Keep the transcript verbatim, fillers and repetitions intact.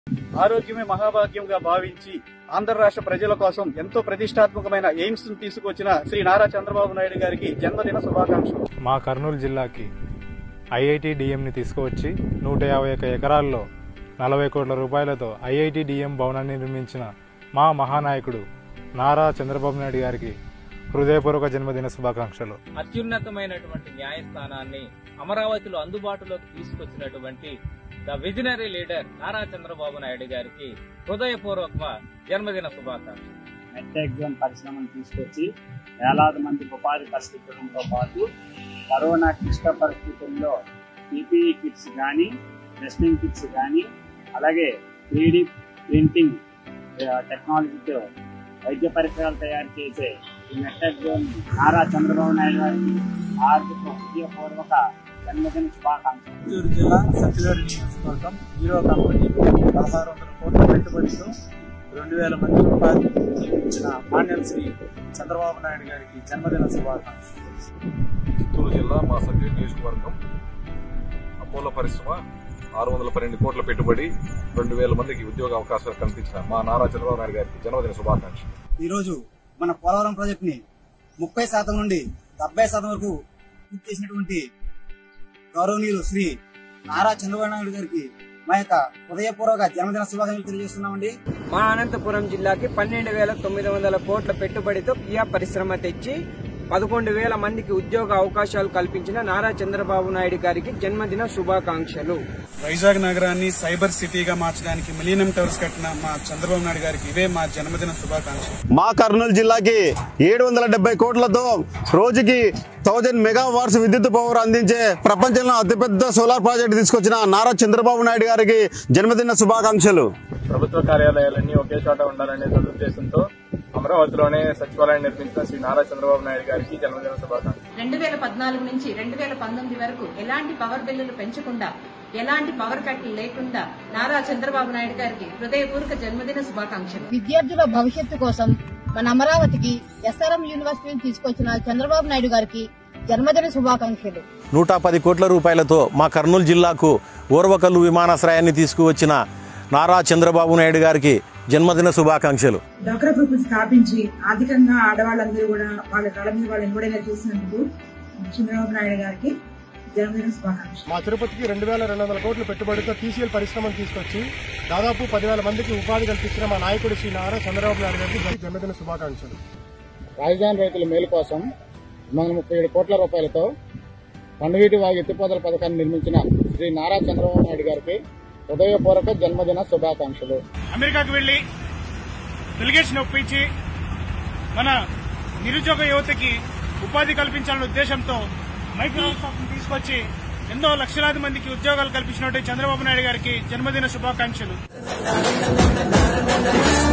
ఆరోగ్యమే మహాభాగ్యంగా భావించి ఆంధ్ర రాష్ట్ర ప్రజల కోసం ఎంతో ప్రతిష్టాత్మకమైన ఎయిమ్స్ ను తీసుకొచ్చిన శ్రీ నారా చంద్రబాబు నాయుడు గారికి జన్మదిన శుభాకాంక్షలు. మా కర్నూలు జిల్లాకి ఐఐటి డిఎం ని తీసుకువచ్చి నూట యాభై ఒక్క ఎకరాల్లో నలభై కోట్ల రూపాయలతో ఐఐటి డిఎం భవనాన్ని నిర్మించిన మా మహానాయకుడు నారా చంద్రబాబు నాయుడు గారికి హృదయపూర్వక జన్మదిన శుభాకాంక్షలు. అత్యున్నతమైనటువంటి న్యాయస్థానాన్ని అమరావతిలో అందుబాటులోకి తీసుకొచ్చినటువంటి the visionary leader Nara Chandrababu Naidu గారికి హృదయపూర్వక జన్మదిన శుభాకాంక్షలు. నెట్ ఎగ్జామ్ పరిశ్రమను తీసుకొచ్చి వేలాది మందికి ఉపాధి కల్పించడంతో పాటు కరోనా క్లిష్ట పరిస్థితుల్లో పీపీఈ కిట్స్ కానీ టెస్టింగ్ కిట్స్ కానీ అలాగే త్రీడీ ప్రింటింగ్ టెక్నాలజీతో వైద్య పరికరాలు తయారు చేసే ఈ నెట్ ఎగ్జామ్ నారా చంద్రబాబు నాయుడు గారికి ఆర్థిక హృదయపూర్వక జన్మదిన శుభాకాంక్షలు. చిత్తూరు జిల్లా సత్యవేడు నియోజకవర్గం హీరో కంపెనీ పదహారు వందల కోట్ల పెట్టుబడితో రెండు వేల మంది ఉపాధి ఇచ్చిన మాన్యం శ్రీ చంద్రబాబు నాయుడు గారికి జన్మదిన శుభాకాంక్షలు. చిత్తూరు జిల్లా మా సత్యవేడు నియోజకవర్గం అపోలో పరిశ్రమ ఆరు వందల పన్నెండు కోట్ల పెట్టుబడి రెండు వేల మందికి ఉద్యోగ అవకాశాలు కల్పించిన మా నారా చంద్రబాబు నాయుడు గారికి జన్మదిన శుభాకాంక్షలు. ఈ రోజు మన పోలవరం ప్రాజెక్ట్ ని ముప్పై శాతం నుండి డెబ్బై శాతం వరకు పూర్తి చేసినటువంటి గౌరవనీయులు శ్రీ నారా చంద్రబాబు నాయుడు గారికి మా యొక్క హృదయపూర్వక జన్మదిన శుభాకాంక్షలు తెలియజేస్తున్నామండి. మా అనంతపురం జిల్లాకి పన్నెండు వేల తొమ్మిది వందల కోట్ల పెట్టుబడితో కియా పరిశ్రమ తెచ్చి పదకొండు వేల మందికి ఉద్యోగ అవకాశాలు కల్పించిన నారా చంద్రబాబు నాయుడు గారికి జన్మదిన శుభాకాంక్షలు. వైజాగ్ నగరాన్ని సైబర్ సిటీగా మార్చడానికి మిలీనియం టవర్స్ కట్టిన మా చంద్రబాబు నాయుడు గారికి ఇవే మా జన్మదిన శుభాకాంక్షలు. మా కర్నూలు జిల్లాకి ఏడు వందల డెబ్బై కోట్లతో రోజుకి థౌజండ్ మెగా వాట్స్ విద్యుత్ పవర్ అందించే ప్రపంచంలో అతిపెద్ద సోలార్ ప్రాజెక్టు తీసుకొచ్చిన నారా చంద్రబాబు నాయుడు గారికి జన్మదిన శుభాకాంక్షలు. ప్రభుత్వ కార్యాలయాలన్నీ ఒకే చోట ఉండాలనే సదుద్దేశంతో అమరావతిలోనే సచివాలయం నిర్మించిన శ్రీ నారా చంద్రబాబు నాయుడు గారికి జన్మదిన శుభాకాంక్షలు. రెండు వేల పద్నాలుగు నుంచి రెండు వేల పంతొమ్మిది వరకు ఎలాంటి పవర్ బిల్లులు పెంచకుండా ఎలాంటి పవర్ కట్లు లేకుండా నారా చంద్రబాబు నాయుడు గారికి హృదయపూర్వక జన్మదిన శుభాకాంక్షలు. విద్యార్థుల భవిష్యత్తు కోసం మన అమరావతికి ఎస్ఆర్ఎం యూనివర్సిటీని తీసుకొచ్చిన చంద్రబాబు నాయుడు గారికి జన్మదిన శుభాకాంక్షలు. నూట పది కోట్ల రూపాయలతో మా కర్నూలు జిల్లాకు ఓర్వకల్లు విమానాశ్రయాన్ని తీసుకువచ్చిన నారా చంద్రబాబు నాయుడు గారికి జన్మదిన శుభాకాంక్షలు. డాక్టర్ గ్రూప్ స్థాపించి ఆర్థికంగా ఆడవాళ్ళందరూ కూడా వాళ్ళ కళ మీద వాళ్ళు ఎంబడేలా చేసినందుకు చంద్రబాబు నాయుడు గారికి జన్మదిన శుభాకాంక్షలు. మా తిరుపతికి రెండు వేల రెండు వందల కోట్ల పెట్టుబడితో టీసీఎల్ పరిశ్రమను తీసుకొచ్చి దాదాపు పదివేల మందికి ఉపాధి కల్పించిన మా నాయకుడు శ్రీ నారా చంద్రబాబు నాయుడు గారికి జన్మదిన శుభాకాంక్షలు. రాజధాని రైతుల మేలు కోసం రెండు వందల ముప్పై ఏడు కోట్ల రూపాయలతో పండుగీటి వాగు ఎత్తిపోతల పథకాన్ని నిర్మించిన శ్రీ నారా చంద్రబాబు నాయుడు గారికి హృదయపూర్వక జన్మదిన శుభాకాంక్షలు. అమెరికాకు వెళ్లి డెలిగేషన్ ఒప్పించి మన నిరుద్యోగ యువతకి ఉపాధి కల్పించాలనే ఉద్దేశంతో మైక్రోసాఫ్ట్ తీసుకొచ్చి ఎన్నో లక్షలాది మందికి ఉద్యోగాలు కల్పించినట్టు చంద్రబాబు నాయుడు గారికి జన్మదిన శుభాకాంక్షలు.